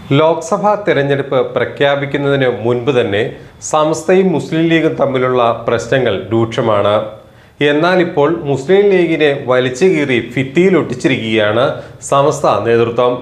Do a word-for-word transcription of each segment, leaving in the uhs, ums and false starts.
ലോക്സഭാ തെരഞ്ഞെടുപ്പ് പ്രഖ്യാപിക്കുന്നതിന് മുൻപ് തന്നെ സമസ്തയും മുസ്ലിം ലീഗും തമ്മിലുള്ള പ്രശ്നങ്ങൾ രൂക്ഷമാണ്. എന്നാൽ ഇപ്പോൾ മുസ്ലിം ലീഗിനെ വലിച്ചു കീറി ഭിത്തിയിലൊട്ടിച്ചിരിക്കുകയാണ് സമസ്ത നേതൃത്വം.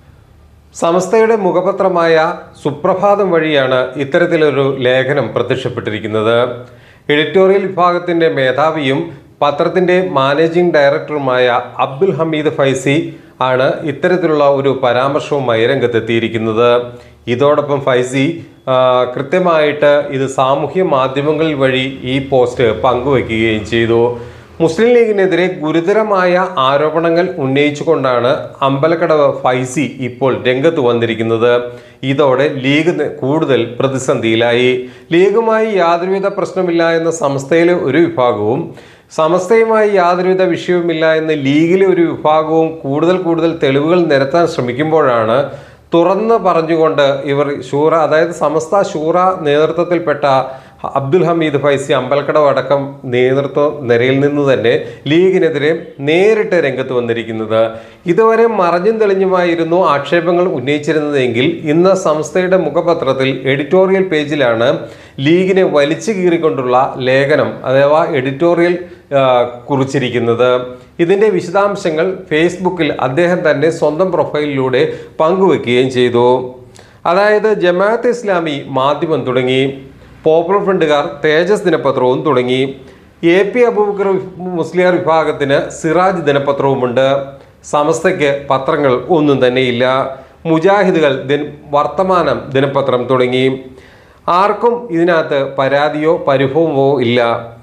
സമസ്തയുടെ മുഖപത്രമായ സുപ്രഭാതം വഴിയാണ് ഇത്തരത്തിലൊരു ലേഖനം പ്രത്യക്ഷപ്പെട്ടിരിക്കുന്നത്. എഡിറ്റോറിയൽ വിഭാഗത്തിൻ്റെ മേധാവിയും പത്രത്തിൻ്റെ മാനേജിംഗ് ഡയറക്ടറുമായ അബ്ദുൽ ഹമീദ് ഫൈസി ആണ് ഇത്തരത്തിലുള്ള ഒരു പരാമർശവുമായി രംഗത്തെത്തിയിരിക്കുന്നത്. ഇതോടൊപ്പം ഫൈസി കൃത്യമായിട്ട് ഇത് സാമൂഹ്യ മാധ്യമങ്ങൾ വഴി ഈ പോസ്റ്റ് പങ്കുവയ്ക്കുകയും ചെയ്തു. മുസ്ലിം ലീഗിനെതിരെ ഗുരുതരമായ ആരോപണങ്ങൾ ഉന്നയിച്ചുകൊണ്ടാണ് അമ്പലക്കടവ് ഫൈസി ഇപ്പോൾ രംഗത്ത് വന്നിരിക്കുന്നത്. ഇതോടെ ലീഗ് കൂടുതൽ പ്രതിസന്ധിയിലായി. ലീഗുമായി യാതൊരുവിധ പ്രശ്നമില്ല എന്ന സമസ്തയിലെ ഒരു വിഭാഗവും സമസ്തയുമായി യാതൊരുവിധ വിഷയവുമില്ല എന്ന് ലീഗിലെ ഒരു വിഭാഗവും കൂടുതൽ കൂടുതൽ തെളിവുകൾ നിരത്താൻ ശ്രമിക്കുമ്പോഴാണ് തുറന്ന് പറഞ്ഞുകൊണ്ട് ഇവർ ശൂറ അതായത് സമസ്ത ശൂറ നേതൃത്വത്തിൽപ്പെട്ട അബ്ദുൽ ഹമീദ് ഫൈസി അമ്പലക്കടവ് അടക്കം നേതൃത്വ നിരയിൽ നിന്ന് തന്നെ ലീഗിനെതിരെ നേരിട്ട് രംഗത്ത് വന്നിരിക്കുന്നത്. ഇതുവരെ മറഞ്ഞും തെളിഞ്ഞുമായിരുന്നു ആക്ഷേപങ്ങൾ ഉന്നയിച്ചിരുന്നതെങ്കിൽ ഇന്ന് സംസ്ഥയുടെ മുഖപത്രത്തിൽ എഡിറ്റോറിയൽ പേജിലാണ് ലീഗിനെ വലിച്ചു കീറിക്കൊണ്ടുള്ള ലേഖനം അഥവാ എഡിറ്റോറിയൽ കുറിച്ചിരിക്കുന്നത്. ഇതിൻ്റെ വിശദാംശങ്ങൾ ഫേസ്ബുക്കിൽ അദ്ദേഹം തന്നെ സ്വന്തം പ്രൊഫൈലിലൂടെ പങ്കുവെക്കുകയും ചെയ്തു. അതായത് ജമാഅത്ത് ഇസ്ലാമി മാധ്യമം തുടങ്ങി, പോപ്പുലർ ഫ്രണ്ടുകാർ തേജസ് ദിനപത്രവും തുടങ്ങി, എ പി അബൂബക്കർ മുസ്ലിയാർ വിഭാഗത്തിന് സിറാജ് ദിനപത്രവുമുണ്ട്. സമസ്തയ്ക്ക് പത്രങ്ങൾ ഒന്നും തന്നെയില്ല. മുജാഹിദുകൾ ദിൻ വർത്തമാനം ദിനപത്രം തുടങ്ങി. ആർക്കും ഇതിനകത്ത് പരാതിയോ പരിഭവമോ ഇല്ല,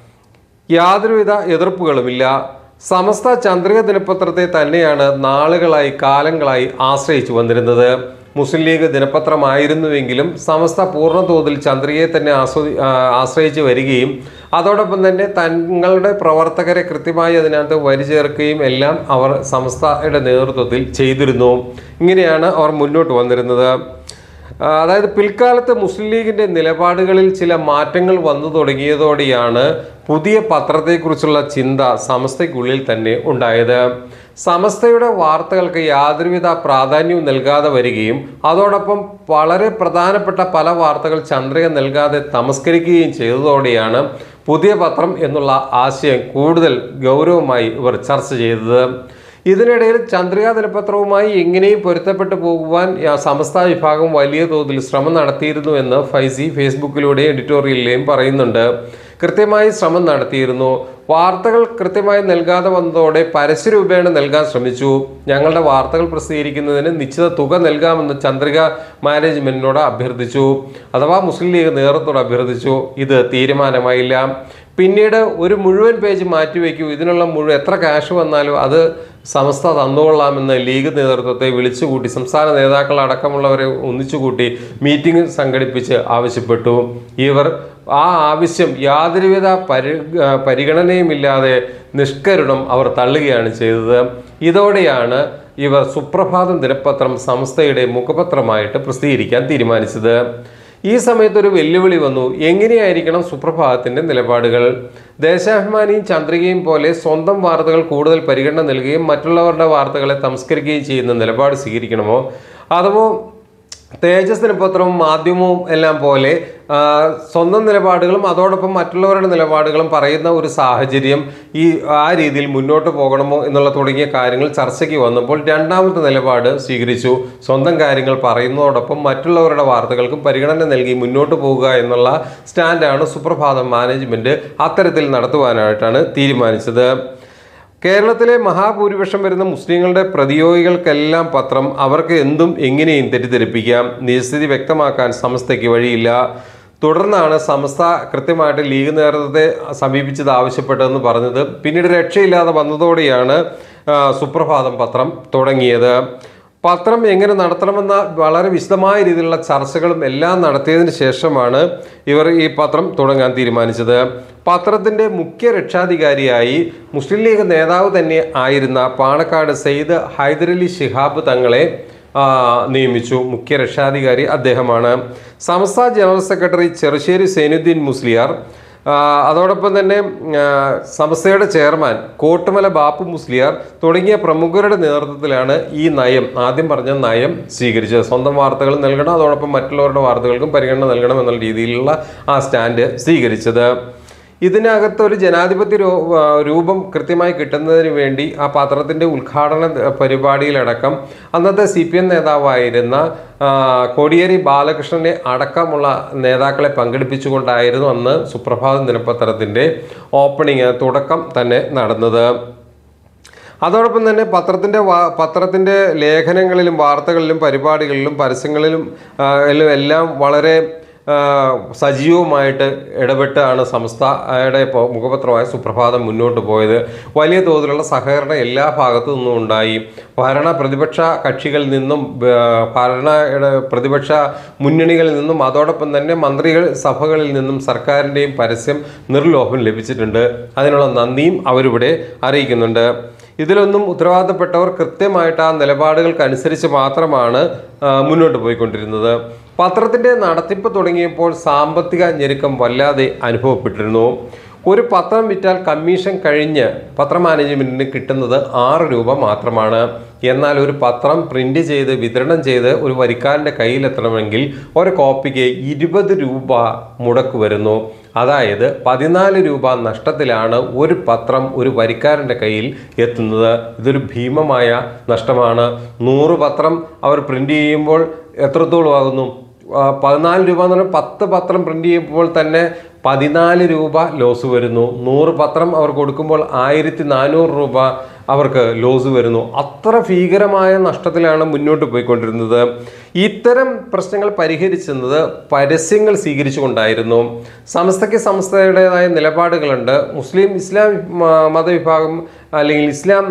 യാതൊരുവിധ എതിർപ്പുകളുമില്ല. സമസ്ത ചന്ദ്രിക ദിനപത്രത്തെ തന്നെയാണ് നാളുകളായി കാലങ്ങളായി ആശ്രയിച്ചു വന്നിരുന്നത്. മുസ്ലിം ലീഗ് ദിനപത്രമായിരുന്നുവെങ്കിലും സമസ്ത പൂർണ്ണ തോതിൽ ചന്ദ്രികയെ തന്നെ ആസ്വദി ആശ്രയിച്ച് വരികയും അതോടൊപ്പം തന്നെ തങ്ങളുടെ പ്രവർത്തകരെ കൃത്യമായി അതിനകത്ത് വരി ചേർക്കുകയും എല്ലാം അവർ സമസ്തയുടെ നേതൃത്വത്തിൽ ചെയ്തിരുന്നു. ഇങ്ങനെയാണ് അവർ മുന്നോട്ട് വന്നിരുന്നത്. അതായത് പിൽക്കാലത്ത് മുസ്ലിം ലീഗിൻ്റെ നിലപാടുകളിൽ ചില മാറ്റങ്ങൾ വന്നു തുടങ്ങിയതോടെയാണ് പുതിയ പത്രത്തെക്കുറിച്ചുള്ള ചിന്ത സമസ്തയ്ക്കുള്ളിൽ തന്നെ ഉണ്ടായത്. സമസ്തയുടെ വാർത്തകൾക്ക് യാതൊരുവിധ പ്രാധാന്യവും നൽകാതെ വരികയും അതോടൊപ്പം വളരെ പ്രധാനപ്പെട്ട പല വാർത്തകൾ ചന്ദ്രിക നൽകാതെ തമസ്കരിക്കുകയും ചെയ്തതോടെയാണ് പുതിയ പത്രം എന്നുള്ള ആശയം കൂടുതൽ ഗൗരവമായി ഇവർ ചർച്ച ചെയ്തത്. ഇതിനിടയിൽ ചന്ദ്രിക ദിനപത്രവുമായി എങ്ങനെയും പൊരുത്തപ്പെട്ടു പോകുവാൻ സമസ്ത വിഭാഗം വലിയ തോതിൽ ശ്രമം നടത്തിയിരുന്നു എന്ന് ഫൈസി ഫേസ്ബുക്കിലൂടെയും എഡിറ്റോറിയലിലെയും പറയുന്നുണ്ട്. കൃത്യമായി ശ്രമം നടത്തിയിരുന്നു. വാർത്തകൾ കൃത്യമായി നൽകാതെ വന്നതോടെ പരസ്യരൂപേണ നൽകാൻ ശ്രമിച്ചു. ഞങ്ങളുടെ വാർത്തകൾ പ്രസിദ്ധീകരിക്കുന്നതിന് നിശ്ചിത തുക നൽകാമെന്ന് ചന്ദ്രിക മാനേജ്മെന്റിനോട് അഭ്യർത്ഥിച്ചു, അഥവാ മുസ്ലിം ലീഗ് നേതൃത്വത്തോട് അഭ്യർത്ഥിച്ചു. ഇത് തീരുമാനമായില്ല. പിന്നീട് ഒരു മുഴുവൻ പേജ് മാറ്റിവെക്കൂ, ഇതിനുള്ള മുഴുവൻ എത്ര ക്യാഷ് വന്നാലും അത് സമസ്ത തന്നുകൊള്ളാമെന്ന് ലീഗ് നേതൃത്വത്തെ വിളിച്ചുകൂട്ടി സംസ്ഥാന നേതാക്കൾ അടക്കമുള്ളവരെ ഒന്നിച്ചുകൂട്ടി മീറ്റിംഗ് സംഘടിപ്പിച്ച് ആവശ്യപ്പെട്ടു. ഇവർ ആ ആവശ്യം യാതൊരുവിധ പരി പരിഗണനയുമില്ലാതെ നിഷ്കരുണം അവർ തള്ളുകയാണ് ചെയ്തത്. ഇതോടെയാണ് ഇവർ സുപ്രഭാതം ദിനപത്രം സംസ്ഥയുടെ മുഖപത്രമായിട്ട് പ്രസിദ്ധീകരിക്കാൻ തീരുമാനിച്ചത്. ഈ സമയത്തൊരു വെല്ലുവിളി വന്നു. എങ്ങനെയായിരിക്കണം സുപ്രഭാതത്തിൻ്റെ നിലപാടുകൾ? ദേശാഭിമാനിയും ചന്ദ്രികയും പോലെ സ്വന്തം വാർത്തകൾ കൂടുതൽ പരിഗണന നൽകുകയും മറ്റുള്ളവരുടെ വാർത്തകളെ തമസ്കരിക്കുകയും ചെയ്യുന്ന നിലപാട് സ്വീകരിക്കണമോ, അഥവാ തേജസ് ദിനപത്രവും മാധ്യമവും എല്ലാം പോലെ സ്വന്തം നിലപാടുകളും അതോടൊപ്പം മറ്റുള്ളവരുടെ നിലപാടുകളും പറയുന്ന ഒരു സാഹചര്യം ഈ ആ രീതിയിൽ മുന്നോട്ട് പോകണമോ എന്നുള്ള തുടങ്ങിയ കാര്യങ്ങൾ ചർച്ചയ്ക്ക് വന്നപ്പോൾ രണ്ടാമത്തെ നിലപാട് സ്വീകരിച്ചു. സ്വന്തം കാര്യങ്ങൾ പറയുന്നതോടൊപ്പം മറ്റുള്ളവരുടെ വാർത്തകൾക്കും പരിഗണന നൽകി മുന്നോട്ട് പോകുക എന്നുള്ള സ്റ്റാൻഡാണ് സുപ്രഭാതം മാനേജ്മെൻറ്റ് അത്തരത്തിൽ നടത്തുവാനായിട്ടാണ് തീരുമാനിച്ചത്. കേരളത്തിലെ മഹാഭൂരിപക്ഷം വരുന്ന മുസ്ലിങ്ങളുടെ പ്രതിയോഗികൾക്കെല്ലാം പത്രം അവർക്ക് എന്തും എങ്ങനെയും തെറ്റിദ്ധരിപ്പിക്കാം. നിജസ്ഥിതി വ്യക്തമാക്കാൻ സമസ്തയ്ക്ക് വഴിയില്ല. തുടർന്നാണ് സമസ്ത കൃത്യമായിട്ട് ലീഗ് നേതൃത്വത്തെ സമീപിച്ചത് ആവശ്യപ്പെട്ടതെന്ന് പറഞ്ഞത്. പിന്നീട് രക്ഷയില്ലാതെ വന്നതോടെയാണ് സുപ്രഭാതം പത്രം തുടങ്ങിയത്. പത്രം എങ്ങനെ നടത്തണമെന്ന വളരെ വിശദമായ രീതിയിലുള്ള ചർച്ചകളും എല്ലാം നടത്തിയതിന് ശേഷമാണ് ഇവർ ഈ പത്രം തുടങ്ങാൻ തീരുമാനിച്ചത്. പത്രത്തിൻ്റെ മുഖ്യ രക്ഷാധികാരിയായി മുസ്ലിം ലീഗ് നേതാവ് തന്നെ ആയിരുന്ന പാണക്കാട് സയ്യിദ് ഹൈദരലി ശിഹാബ് തങ്ങളെ നിയമിച്ചു. മുഖ്യ രക്ഷാധികാരി അദ്ദേഹമാണ്. സമസ്ത ജനറൽ സെക്രട്ടറി ചെറുശ്ശേരി സൈനുദ്ദീൻ മുസ്ലിയാർ, അതോടൊപ്പം തന്നെ സമസ്തയുടെ ചെയർമാൻ കോട്ടുമല ബാപ്പു മുസ്ലിയാർ തുടങ്ങിയ പ്രമുഖരുടെ നേതൃത്വത്തിലാണ് ഈ നയം, ആദ്യം പറഞ്ഞ നയം സ്വീകരിച്ചത്. സ്വന്തം വാർത്തകൾ നൽകണം, അതോടൊപ്പം മറ്റുള്ളവരുടെ വാർത്തകൾക്കും പരിഗണന നൽകണം എന്നുള്ള രീതിയിലുള്ള ആ സ്റ്റാൻഡ് സ്വീകരിച്ചത്. ഇതിനകത്ത് ഒരു ജനാധിപത്യ രൂപം കൃത്യമായി കിട്ടുന്നതിന് വേണ്ടി ആ പത്രത്തിൻ്റെ ഉദ്ഘാടന പരിപാടിയിലടക്കം അന്നത്തെ സി പി എം നേതാവായിരുന്ന കോടിയേരി ബാലകൃഷ്ണനെ അടക്കമുള്ള നേതാക്കളെ പങ്കെടുപ്പിച്ചുകൊണ്ടായിരുന്നു അന്ന് സുപ്രഭാതം ദിനപത്രത്തിൻ്റെ ഓപ്പണിങ് തുടക്കം തന്നെ നടന്നത്. അതോടൊപ്പം തന്നെ പത്രത്തിൻ്റെ വാ പത്രത്തിൻ്റെ ലേഖനങ്ങളിലും വാർത്തകളിലും പരിപാടികളിലും പരസ്യങ്ങളിലും എല്ലാം വളരെ സജീവമായിട്ട് ഇടപെട്ടാണ് സംസ്ഥയുടെ മുഖപത്രമായ സുപ്രഭാതം മുന്നോട്ട് പോയത്. വലിയ തോതിലുള്ള സഹകരണം എല്ലാ ഭാഗത്തു നിന്നും ഉണ്ടായി. ഭരണ പ്രതിപക്ഷ കക്ഷികളിൽ നിന്നും ഭരണ പ്രതിപക്ഷ മുന്നണികളിൽ നിന്നും അതോടൊപ്പം തന്നെ മന്ത്രികൾ സഭകളിൽ നിന്നും സർക്കാരിൻ്റെയും പരസ്യം നിർലോഭം ലഭിച്ചിട്ടുണ്ട്. അതിനുള്ള നന്ദിയും അവരിവിടെ അറിയിക്കുന്നുണ്ട്. ഇതിലൊന്നും ഉത്തരവാദിത്തപ്പെട്ടവർ കൃത്യമായിട്ട് ആ നിലപാടുകൾക്കനുസരിച്ച് മാത്രമാണ് മുന്നോട്ട് പോയിക്കൊണ്ടിരുന്നത്. പത്രത്തിൻ്റെ നടത്തിപ്പ് തുടങ്ങിയപ്പോൾ സാമ്പത്തിക ഞെരുക്കം വല്ലാതെ അനുഭവപ്പെട്ടിരുന്നു. ഒരു പത്രം വിറ്റാൽ കമ്മീഷൻ കഴിഞ്ഞ് പത്ര മാനേജ്മെൻറ്റിന് കിട്ടുന്നത് ആറ് രൂപ മാത്രമാണ്. എന്നാൽ ഒരു പത്രം പ്രിൻ്റ് ചെയ്ത് വിതരണം ചെയ്ത് ഒരു വരിക്കാരൻ്റെ കയ്യിലെത്തണമെങ്കിൽ ഒരു കോപ്പിക്ക് ഇരുപത് രൂപ മുടക്ക് വരുന്നു. അതായത് പതിനാല് രൂപ നഷ്ടത്തിലാണ് ഒരു പത്രം ഒരു വരിക്കാരൻ്റെ കയ്യിൽ എത്തുന്നത്. ഇതൊരു ഭീമമായ നഷ്ടമാണ്. നൂറ് പത്രം അവർ പ്രിൻ്റ് ചെയ്യുമ്പോൾ എത്രത്തോളം ആകുന്നു? പതിനാല് രൂപ എന്ന് പറഞ്ഞാൽ പത്ത് പത്രം പ്രിൻ്റ് ചെയ്യുമ്പോൾ തന്നെ പതിനാല് രൂപ ലോസ് വരുന്നു. നൂറ് പത്രം അവർ കൊടുക്കുമ്പോൾ ആയിരത്തി നാനൂറ് രൂപ അവർക്ക് ലോസ് വരുന്നു. അത്ര ഭീകരമായ നഷ്ടത്തിലാണ് മുന്നോട്ട് പോയിക്കൊണ്ടിരുന്നത്. ഇത്തരം പ്രശ്നങ്ങൾ പരിഹരിച്ചത് പരസ്യങ്ങൾ സ്വീകരിച്ചുകൊണ്ടായിരുന്നു. സംസ്ഥയ്ക്ക് സംസ്ഥയുടേതായ നിലപാടുകളുണ്ട്. മുസ്ലിം ഇസ്ലാം മതവിഭാഗം അല്ലെങ്കിൽ ഇസ്ലാം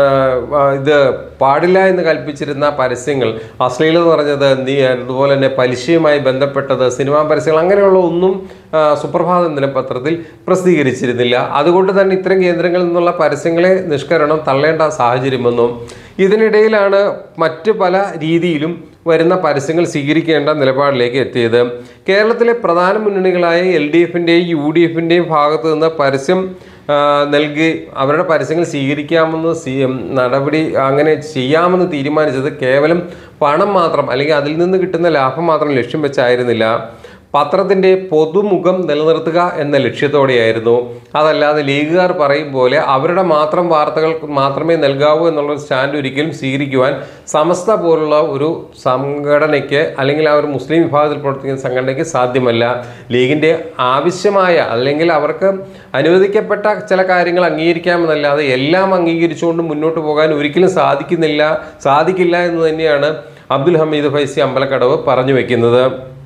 ഇത് പാടില്ല എന്ന് കൽപ്പിച്ചിരുന്ന പരസ്യങ്ങൾ, അശ്ലീലത പറഞ്ഞത്, നീ അതുപോലെ തന്നെ പലിശയുമായി ബന്ധപ്പെട്ടത്, സിനിമാ പരസ്യങ്ങൾ, അങ്ങനെയുള്ള ഒന്നും സുപ്രഭാതം ദിനപത്രത്തിൽ പ്രസിദ്ധീകരിച്ചിരുന്നില്ല. അതുകൊണ്ട് തന്നെ ഇത്തരം കേന്ദ്രങ്ങളിൽ നിന്നുള്ള പരസ്യങ്ങളെ നിഷ്കരണം തള്ളേണ്ട സാഹചര്യം വന്നു. ഇതിനിടയിലാണ് മറ്റ് പല രീതിയിലും വരുന്ന പരസ്യങ്ങൾ സ്വീകരിക്കേണ്ട നിലപാടിലേക്ക് എത്തിയത്. കേരളത്തിലെ പ്രധാന മുന്നണികളായ എൽ ഡി എഫിൻ്റെയും യു ഡി എഫിൻ്റെയും ഭാഗത്തു നിന്ന് പരസ്യം നൽകി അവരുടെ പരസ്യങ്ങൾ സ്വീകരിക്കാമെന്ന് സി നടപടി അങ്ങനെ ചെയ്യാമെന്ന് തീരുമാനിച്ചത് കേവലം പണം മാത്രം അല്ലെങ്കിൽ അതിൽ നിന്ന് കിട്ടുന്ന ലാഭം മാത്രം ലക്ഷ്യം വെച്ചായിരുന്നില്ല. പത്രത്തിൻ്റെ പൊതുമുഖം നിലനിർത്തുക എന്ന ലക്ഷ്യത്തോടെയായിരുന്നു. അതല്ലാതെ ലീഗുകാർ പറയും പോലെ അവരുടെ മാത്രം വാർത്തകൾ മാത്രമേ നൽകാവൂ എന്നുള്ള സ്റ്റാൻഡ് ഒരിക്കലും സ്വീകരിക്കുവാൻ സമസ്ത പോലുള്ള ഒരു സംഘടനയ്ക്ക് അല്ലെങ്കിൽ ആ ഒരു മുസ്ലിം വിഭാഗത്തിൽ പ്രവർത്തിക്കുന്ന സംഘടനയ്ക്ക് സാധ്യമല്ല. ലീഗിൻ്റെ ആവശ്യമായ അല്ലെങ്കിൽ അവർക്ക് അനുവദിക്കപ്പെട്ട ചില കാര്യങ്ങൾ അംഗീകരിക്കാമെന്നല്ലാതെ എല്ലാം അംഗീകരിച്ചുകൊണ്ട് മുന്നോട്ട് പോകാൻ ഒരിക്കലും സാധിക്കുന്നില്ല സാധിക്കില്ല എന്ന് തന്നെയാണ് അബ്ദുൽ ഹമീദ് ഫൈസി അമ്പലക്കടവ് പറഞ്ഞു വയ്ക്കുന്നത്.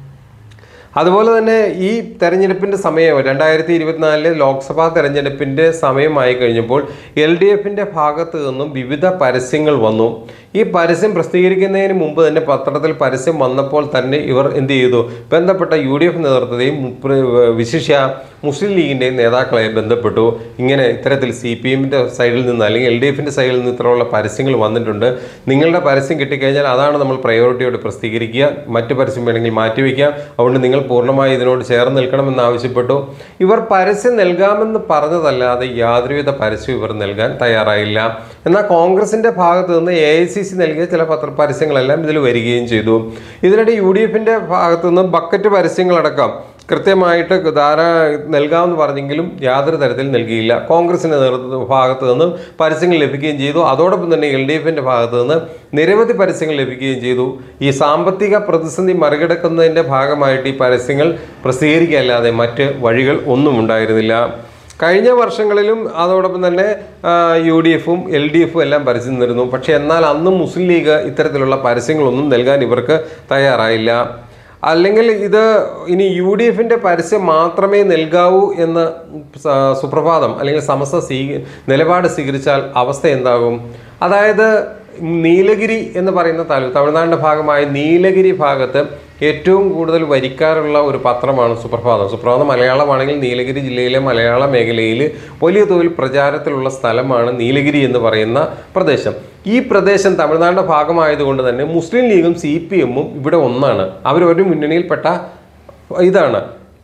അതുപോലെ തന്നെ ഈ തെരഞ്ഞെടുപ്പിൻ്റെ സമയം രണ്ടായിരത്തി ഇരുപത്തിനാലിലെ ലോക്സഭാ തെരഞ്ഞെടുപ്പിൻ്റെ സമയമായി കഴിഞ്ഞപ്പോൾ എൽ ഡി എഫിൻ്റെ ഭാഗത്ത് നിന്നും വിവിധ പരസ്യങ്ങൾ വന്നു. ഈ പരസ്യം പ്രസിദ്ധീകരിക്കുന്നതിന് മുമ്പ് തന്നെ പത്രത്തിൽ പരസ്യം വന്നപ്പോൾ തന്നെ ഇവർ എന്ത് ചെയ്തു? ബന്ധപ്പെട്ട യു ഡി എഫ് നേതൃത്വത്തെയും വിശിഷ്യ മുസ്ലിം ലീഗിൻ്റെയും നേതാക്കളെ ബന്ധപ്പെട്ടു. ഇങ്ങനെ ഇത്തരത്തിൽ സി പി എമ്മിൻ്റെ സൈഡിൽ നിന്ന് അല്ലെങ്കിൽ എൽ ഡി എഫിൻ്റെ സൈഡിൽ നിന്ന് ഇത്തരമുള്ള പരസ്യങ്ങൾ വന്നിട്ടുണ്ട്. നിങ്ങളുടെ പരസ്യം കിട്ടിക്കഴിഞ്ഞാൽ അതാണ് നമ്മൾ പ്രയോറിറ്റിയോട് പ്രസിദ്ധീകരിക്കുക, മറ്റ് പരസ്യം വേണമെങ്കിൽ മാറ്റിവെക്കാം, അതുകൊണ്ട് നിങ്ങൾ പൂർണ്ണമായി ഇതിനോട് ചേർന്ന് നിൽക്കണമെന്ന് ആവശ്യപ്പെട്ടു. ഇവർ പരസ്യം നൽകാമെന്ന് പറഞ്ഞതല്ലാതെ യാതൊരുവിധ പരസ്യം ഇവർ നൽകാൻ തയ്യാറായില്ല. എന്നാൽ കോൺഗ്രസിൻ്റെ ഭാഗത്ത് നിന്ന് എ ഐ സി സി നൽകിയ ചില പത്ര പരസ്യങ്ങളെല്ലാം ഇതിൽ വരികയും ചെയ്തു. ഇതിനിടെ യു ഡി എഫിൻ്റെ ഭാഗത്ത് നിന്ന് ബക്കറ്റ് പരസ്യങ്ങളടക്കം കൃത്യമായിട്ട് ധാര നൽകാമെന്ന് പറഞ്ഞെങ്കിലും യാതൊരു തരത്തിൽ നൽകിയില്ല. കോൺഗ്രസിൻ്റെ നേതൃത്വ ഭാഗത്ത് നിന്ന് പരസ്യങ്ങൾ ലഭിക്കുകയും ചെയ്തു. അതോടൊപ്പം തന്നെ എൽ ഡി എഫിൻ്റെ ഭാഗത്ത് നിന്ന് നിരവധി പരസ്യങ്ങൾ ലഭിക്കുകയും ചെയ്തു. ഈ സാമ്പത്തിക പ്രതിസന്ധി മറികടക്കുന്നതിൻ്റെ ഭാഗമായിട്ട് ഈ പരസ്യങ്ങൾ പ്രസിദ്ധീകരിക്കുകയല്ലാതെ മറ്റ് വഴികൾ ഒന്നും ഉണ്ടായിരുന്നില്ല. കഴിഞ്ഞ വർഷങ്ങളിലും അതോടൊപ്പം തന്നെ യു ഡി എഫും എൽ ഡി എഫും എല്ലാം പരസ്യം തരുന്നു. പക്ഷേ എന്നാൽ അന്നും മുസ്ലിം ലീഗ് ഇത്തരത്തിലുള്ള പരസ്യങ്ങളൊന്നും നൽകാൻ ഇവർക്ക് തയ്യാറായില്ല. അല്ലെങ്കിൽ ഇത് ഇനി യു ഡി എഫിൻ്റെ പരസ്യം മാത്രമേ നൽകാവൂ എന്ന് സുപ്രഭാതം അല്ലെങ്കിൽ സമസ്ത സ്വീ നിലപാട് സ്വീകരിച്ചാൽ അവസ്ഥ എന്താകും? അതായത് നീലഗിരി എന്ന് പറയുന്ന താലൂക്ക് തമിഴ്നാടിൻ്റെ ഭാഗമായ നീലഗിരി ഭാഗത്ത് ഏറ്റവും കൂടുതൽ വരിക്കാറുള്ള ഒരു പത്രമാണ് സുപ്രഭാതം. സുപ്രഭാതം മലയാളമാണെങ്കിൽ നീലഗിരി ജില്ലയിലെ മലയാള മേഖലയിൽ വലിയ തോതിൽ പ്രചാരത്തിലുള്ള സ്ഥലമാണ് നീലഗിരി എന്ന് പറയുന്ന പ്രദേശം. ഈ പ്രദേശം തമിഴ്നാടിൻ്റെ ഭാഗമായതുകൊണ്ട് തന്നെ മുസ്ലിം ലീഗും സി പി എമ്മും ഇവിടെ ഒന്നാണ്. അവരൊരു മുന്നണിയിൽപ്പെട്ട ഇതാണ്.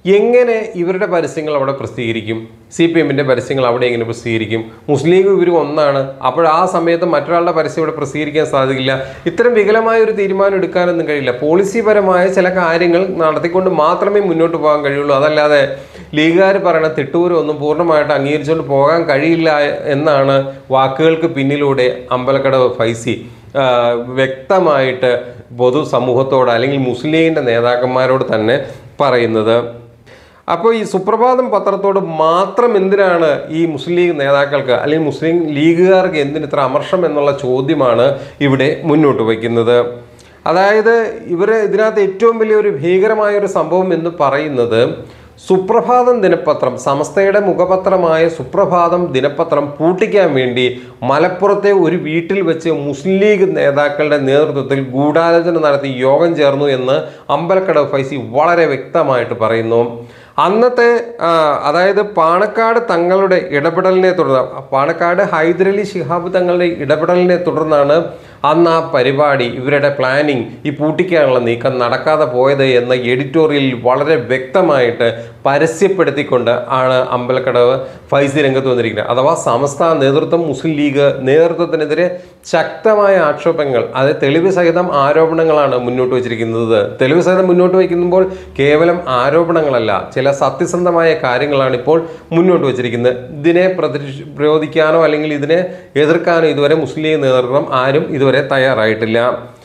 എങ്ങനെ ഇവരുടെ പരസ്യങ്ങൾ അവിടെ പ്രസിദ്ധീകരിക്കും? സി പി എമ്മിൻ്റെ പരസ്യങ്ങൾ അവിടെ എങ്ങനെ പ്രസിദ്ധീകരിക്കും? മുസ്ലിം ലീഗ് ഇവരും ഒന്നാണ്, അപ്പോൾ ആ സമയത്ത് മറ്റൊരാളുടെ പരസ്യം ഇവിടെ പ്രസിദ്ധീകരിക്കാൻ സാധിക്കില്ല. ഇത്തരം വികലമായ ഒരു തീരുമാനം എടുക്കാനൊന്നും കഴിയില്ല. പോളിസിപരമായ ചില കാര്യങ്ങൾ നടത്തിക്കൊണ്ട് മാത്രമേ മുന്നോട്ട് പോകാൻ കഴിയുള്ളൂ. അതല്ലാതെ ലീഗുകാർ പറയുന്ന തിട്ടൂരം ഒന്നും പൂർണ്ണമായിട്ട് അംഗീകരിച്ചുകൊണ്ട് പോകാൻ കഴിയില്ല എന്നാണ് വാക്കുകൾക്ക് പിന്നിലൂടെ അമ്പലക്കടവ് ഫൈസി വ്യക്തമായിട്ട് പൊതുസമൂഹത്തോട് അല്ലെങ്കിൽ മുസ്ലിം ലീഗിൻ്റെ നേതാക്കന്മാരോട് തന്നെ പറയുന്നത്. അപ്പോൾ ഈ സുപ്രഭാതം പത്രത്തോട് മാത്രം എന്തിനാണ് ഈ മുസ്ലിം ലീഗ് നേതാക്കൾക്ക് അല്ലെങ്കിൽ മുസ്ലിം ലീഗുകാർക്ക് എന്തിന് ഇത്ര അമർഷം എന്നുള്ള ചോദ്യമാണ് ഇവിടെ മുന്നോട്ട് വയ്ക്കുന്നത്. അതായത് ഇവർ ഇതിനകത്ത് ഏറ്റവും വലിയൊരു ഭീകരമായ ഒരു സംഭവം എന്ന് പറയുന്നത് സുപ്രഭാതം ദിനപത്രം, സമസ്തയുടെ മുഖപത്രമായ സുപ്രഭാതം ദിനപത്രം പൂട്ടിക്കാൻ വേണ്ടി മലപ്പുറത്തെ ഒരു വീട്ടിൽ വെച്ച് മുസ്ലിം ലീഗ് നേതാക്കളുടെ നേതൃത്വത്തിൽ ഗൂഢാലോചന നടത്തി യോഗം ചേർന്നു എന്ന് അമ്പലക്കടവ് ഫൈസി വളരെ വ്യക്തമായിട്ട് പറയുന്നു. അന്നത്തെ അതായത് പാണക്കാട് തങ്ങളുടെ ഇടപെടലിനെ തുടർന്ന്, പാണക്കാട് ഹൈദരലി ശിഹാബ് തങ്ങളുടെ ഇടപെടലിനെ തുടർന്നാണ് അന്ന് ആ പരിപാടി, ഇവരുടെ പ്ലാനിങ്, ഈ പൂട്ടിക്കാനുള്ള നീക്കം നടക്കാതെ പോയത് എന്ന എഡിറ്റോറിയലിൽ വളരെ വ്യക്തമായിട്ട് പരസ്യപ്പെടുത്തിക്കൊണ്ട് ആണ് അമ്പലക്കടവ് ഫൈസി രംഗത്ത് വന്നിരിക്കുന്നത്. അഥവാ സമസ്ത നേതൃത്വം മുസ്ലിം ലീഗ് നേതൃത്വത്തിനെതിരെ ശക്തമായ ആക്ഷേപങ്ങൾ, അത് തെളിവ് സഹിതം ആരോപണങ്ങളാണ് മുന്നോട്ട് വച്ചിരിക്കുന്നത്. തെളിവ് സഹിതം മുന്നോട്ട് വയ്ക്കുമ്പോൾ കേവലം ആരോപണങ്ങളല്ല, ചില സത്യസന്ധമായ കാര്യങ്ങളാണ് ഇപ്പോൾ മുന്നോട്ട് വച്ചിരിക്കുന്നത്. ഇതിനെ പ്രതിരോധിക്കാനോ അല്ലെങ്കിൽ ഇതിനെ എതിർക്കാനോ ഇതുവരെ മുസ്ലിം ലീഗ് നേതൃത്വം ആരും ഇതുവരെ തയ്യാറായിട്ടില്ല.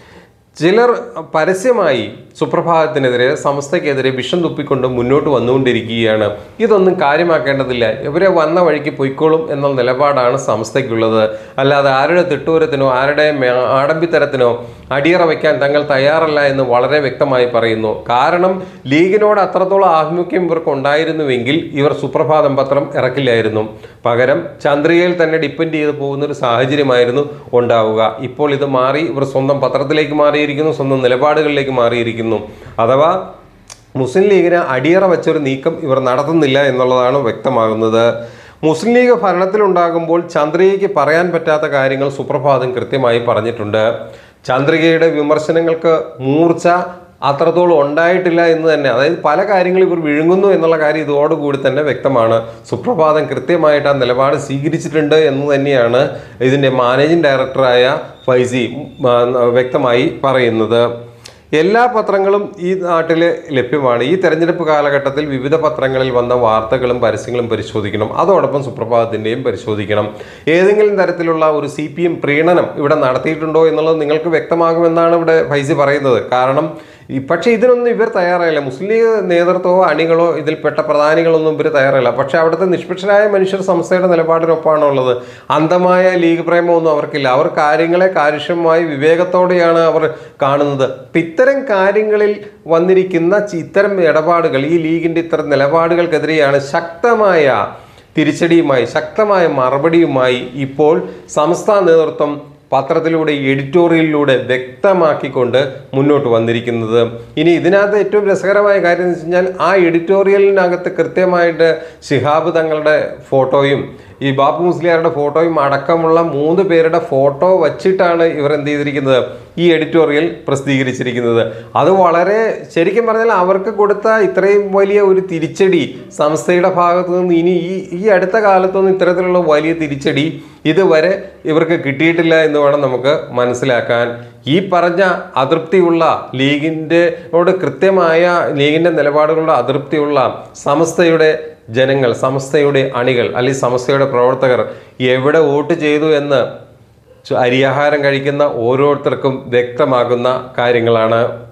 ചിലർ പരസ്യമായി സുപ്രഭാതത്തിനെതിരെ സമസ്തയ്ക്കെതിരെ വിഷം തുപ്പിക്കൊണ്ട് മുന്നോട്ട് വന്നുകൊണ്ടിരിക്കുകയാണ്. ഇതൊന്നും കാര്യമാക്കേണ്ടതില്ല, ഇവരെ വന്ന വഴിക്ക് പൊയ്ക്കോളും എന്ന നിലപാടാണ് സമസ്തയ്ക്കുള്ളത്. അല്ലാതെ ആരുടെ തിട്ടൂരത്തിനോ ആരുടെ ആഡംബിത്തരത്തിനോ അടിയറ വയ്ക്കാൻ തങ്ങൾ തയ്യാറല്ല എന്ന് വളരെ വ്യക്തമായി പറയുന്നു. കാരണം ലീഗിനോട് അത്രത്തോളം ആഭിമുഖ്യം ഇവർക്ക് ഉണ്ടായിരുന്നുവെങ്കിൽ ഇവർ സുപ്രഭാതം പത്രം ഇറക്കില്ലായിരുന്നു. പകരം ചന്ദ്രികയിൽ തന്നെ ഡിപ്പെൻഡ് ചെയ്ത് പോകുന്ന ഒരു സാഹചര്യമായിരുന്നു ഉണ്ടാവുക. ഇപ്പോൾ ഇത് മാറി, ഇവർ സ്വന്തം പത്രത്തിലേക്ക് മാറിയിരിക്കുന്നു, സ്വന്തം നിലപാടുകളിലേക്ക് മാറിയിരിക്കുന്നു. അഥവാ മുസ്ലിം ലീഗിന് അടിയറ വെച്ചൊരു നീക്കം ഇവർ നടത്തുന്നില്ല എന്നുള്ളതാണ് വ്യക്തമാകുന്നത്. മുസ്ലിം ലീഗ് ഭരണത്തിലുണ്ടാകുമ്പോൾ ചന്ദ്രികയ്ക്ക് പറയാൻ പറ്റാത്ത കാര്യങ്ങൾ സുപ്രഭാതം കൃത്യമായി പറഞ്ഞിട്ടുണ്ട്. ചന്ദ്രികയുടെ വിമർശനങ്ങൾക്ക് മൂർച്ച അത്രത്തോളം ഉണ്ടായിട്ടില്ല എന്ന് തന്നെ, അതായത് പല കാര്യങ്ങൾ ഇവർ വിഴുങ്ങുന്നു എന്നുള്ള കാര്യം ഇതോടുകൂടി തന്നെ വ്യക്തമാണ്. സുപ്രഭാതം കൃത്യമായിട്ട് ആ നിലപാട് സ്വീകരിച്ചിട്ടുണ്ട് എന്ന് തന്നെയാണ് ഇതിൻ്റെ മാനേജിംഗ് ഡയറക്ടറായ ഫൈസി വ്യക്തമായി പറയുന്നത്. എല്ലാ പത്രങ്ങളും ഈ നാട്ടിൽ ലഭ്യമാണ്. ഈ തെരഞ്ഞെടുപ്പ് കാലഘട്ടത്തിൽ വിവിധ പത്രങ്ങളിൽ വന്ന വാർത്തകളും പരസ്യങ്ങളും പരിശോധിക്കണം. അതോടൊപ്പം സുപ്രഭാതത്തിൻ്റെയും പരിശോധിക്കണം. ഏതെങ്കിലും തരത്തിലുള്ള ഒരു സി പി എം പ്രീണനം ഇവിടെ നടത്തിയിട്ടുണ്ടോ എന്നുള്ളത് നിങ്ങൾക്ക് വ്യക്തമാകുമെന്നാണ് ഇവിടെ ഫൈസി പറയുന്നത്. കാരണം പക്ഷേ ഇതിനൊന്നും ഇവർ തയ്യാറായില്ല. മുസ്ലിം ലീഗ് നേതൃത്വമോ അണികളോ ഇതിൽപ്പെട്ട പ്രധാനികളൊന്നും ഇവർ തയ്യാറായില്ല. പക്ഷേ അവിടുത്തെ നിഷ്പക്ഷരായ മനുഷ്യർ സംസ്ഥയുടെ നിലപാടിനൊപ്പമാണ് ഉള്ളത്. അന്ധമായ ലീഗ് പ്രേമമൊന്നും അവർക്കില്ല. അവർ കാര്യങ്ങളെ കാര്യക്ഷമമായി വിവേകത്തോടെയാണ് അവർ കാണുന്നത്. ഇത്തരം കാര്യങ്ങളിൽ വന്നിരിക്കുന്ന ഇത്തരം ഇടപാടുകൾ, ഈ ലീഗിൻ്റെ ഇത്തരം നിലപാടുകൾക്കെതിരെയാണ് ശക്തമായ തിരിച്ചടിയുമായി ശക്തമായ മറുപടിയുമായി ഇപ്പോൾ സംസ്ഥാന നേതൃത്വം പത്രത്തിലൂടെ എഡിറ്റോറിയലിലൂടെ വ്യക്തമാക്കിക്കൊണ്ട് മുന്നോട്ട് വന്നിരിക്കുന്നത്. ഇനി ഇതിനകത്ത് ഏറ്റവും രസകരമായ കാര്യം എന്ന് വെച്ച് കഴിഞ്ഞാൽ ആ എഡിറ്റോറിയലിനകത്ത് കൃത്യമായിട്ട് ശിഹാബ് തങ്ങളുടെ ഫോട്ടോയും ഈ ബാപ്പു മുസ്ലിയാരുടെ ഫോട്ടോയും അടക്കമുള്ള മൂന്ന് പേരുടെ ഫോട്ടോ വച്ചിട്ടാണ് ഇവർ എന്ത് ചെയ്തിരിക്കുന്നത്, ഈ എഡിറ്റോറിയൽ പ്രസിദ്ധീകരിച്ചിരിക്കുന്നത്. അത് വളരെ ശരിക്കും പറഞ്ഞാൽ അവർക്ക് കൊടുത്ത ഇത്രയും വലിയ ഒരു തിരിച്ചടി സംസ്ഥയുടെ ഭാഗത്തു നിന്ന് ഇനി ഈ ഈ അടുത്ത കാലത്തൊന്നും ഇത്തരത്തിലുള്ള വലിയ തിരിച്ചടി ഇതുവരെ ഇവർക്ക് കിട്ടിയിട്ടില്ല എന്ന് വേണം നമുക്ക് മനസ്സിലാക്കാൻ. ഈ പറഞ്ഞ അതൃപ്തിയുള്ള ലീഗിൻ്റെയോട് കൃത്യമായ ലീഗിൻ്റെ നിലപാടുകളുടെ അതൃപ്തിയുള്ള സമസ്തയുടെ ജനങ്ങൾ, സമസ്തയുടെ അണികൾ അല്ലെങ്കിൽ സമസ്തയുടെ പ്രവർത്തകർ എവിടെ വോട്ട് ചെയ്തു എന്ന് അരിയാഹാരം കഴിക്കുന്ന ഓരോരുത്തർക്കും വ്യക്തമാകുന്ന കാര്യങ്ങളാണ്.